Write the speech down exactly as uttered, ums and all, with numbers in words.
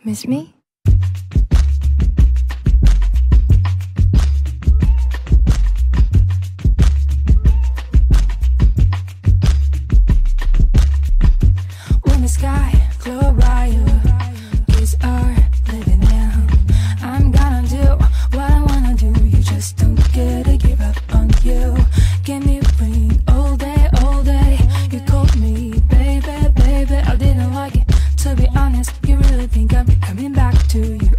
Miss me? When the sky glow brighter, kids are living in. I'm gonna do what I wanna do. You just don't get to give up on you. Give me a ring all day, all day. You called me, baby, baby. I didn't like it, to be honest. You really think I'm coming back to you?